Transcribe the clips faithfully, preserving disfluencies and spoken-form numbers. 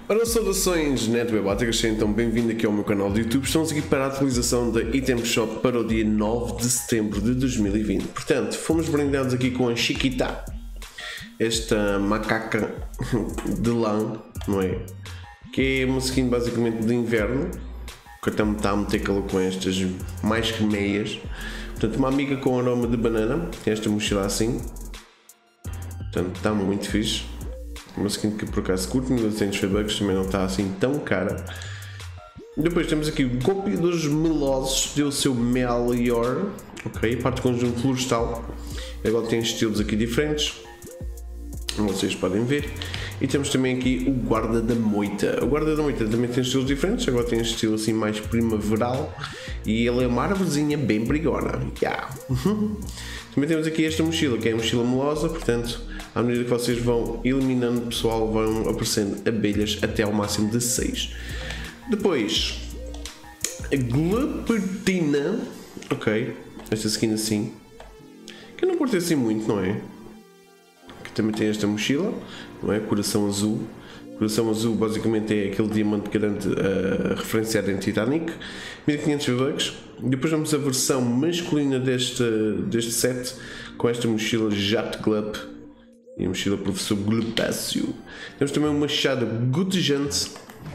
Ora, saudações netwebáticas, sejam então bem-vindo aqui ao meu canal de YouTube. Estamos aqui para a atualização da Item Shop para o dia nove de setembro de dois mil e vinte. Portanto, fomos brindados aqui com a Chiquita, esta macaca de lã, não é? Que é uma skin basicamente de inverno, que até me está a meter calor com estas mais que meias. Portanto, uma amiga com aroma de banana, tem esta mochila assim. Portanto, está muito fixe. Uma skin que por acaso curto, mil e oitocentos V-Bucks, também não está assim tão cara. Depois temos aqui o golpe dos melosos, deu o seu melhor, ok, parte do conjunto florestal. Agora tem estilos aqui diferentes, como vocês podem ver. E temos também aqui o guarda da moita. O guarda da moita também tem estilos diferentes, agora tem este estilo assim mais primaveral. E ele é uma árvorezinha bem brigona. Yeah. Também temos aqui esta mochila, que é a mochila melosa, portanto, à medida que vocês vão eliminando o pessoal, vão aparecendo abelhas até ao máximo de seis. Depois, a Glupertina, ok, esta skin assim, que eu não curto assim muito, não é? Que também tem esta mochila, não é? Coração azul. Coração azul basicamente é aquele diamante grande uh, referenciado em Titanic, mil e quinhentos V-Bucks. Depois vamos a versão masculina deste, deste set, com esta mochila Jato Club e a mochila Professor Glupácio. Temos também uma machado gotejante,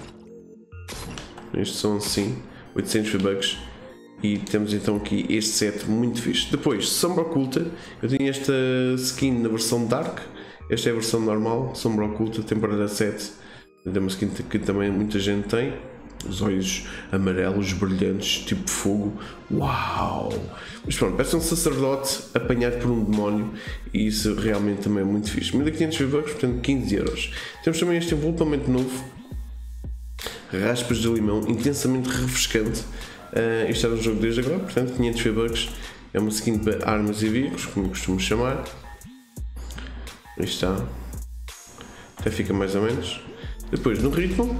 estes são assim, oitocentos V-Bucks. E temos então aqui este set muito fixe. Depois, sombra oculta, eu tenho esta skin na versão Dark. Esta é a versão normal, sombra oculta, temporada sete. É uma skin que também muita gente tem. Os olhos amarelos, brilhantes, tipo fogo. Uau! Mas pronto, parece um sacerdote apanhado por um demónio. E isso realmente também é muito fixe. mil e quinhentos V-Bucks, portanto quinze euros. Temos também este envolvimento novo. Raspas de limão, intensamente refrescante. Uh, este era um jogo desde agora, portanto quinhentos V-Bucks. É uma skin para armas e veículos, como costumo chamar. Aí está, até fica mais ou menos. Depois no ritmo,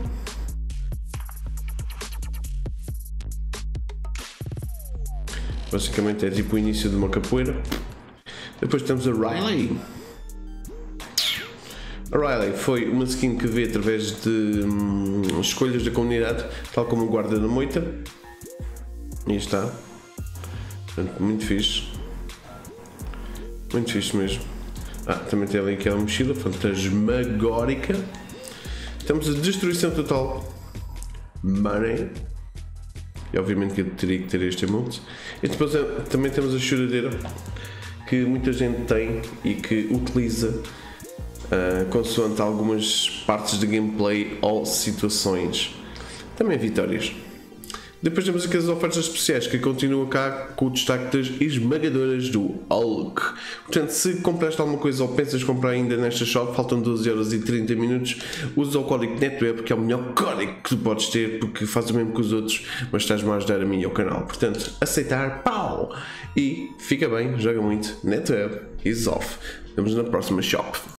basicamente é tipo o início de uma capoeira. Depois temos a Riley. A Riley foi uma skin que veio através de hum, escolhas da comunidade, tal como o guarda da moita. Aí está, portanto, muito fixe, muito fixe mesmo. Ah, também tem ali aquela mochila fantasmagórica. Temos a destruição total, Money. E obviamente que eu teria que ter este emote. E depois também temos a choradeira, que muita gente tem e que utiliza uh, consoante algumas partes de gameplay ou situações. Também vitórias. Depois temos aqui as ofertas especiais que continuam cá com o destaque das esmagadoras do Hulk. Portanto, se compraste alguma coisa ou pensas comprar ainda nesta shop, faltam doze horas e trinta minutos, usa o código NETWEB, que é o melhor código que tu podes ter, porque faz o mesmo que os outros, mas estás-me a ajudar a mim e ao canal. Portanto, aceitar, pau! E fica bem, joga muito, NETWEB is off. Vemos na próxima shop.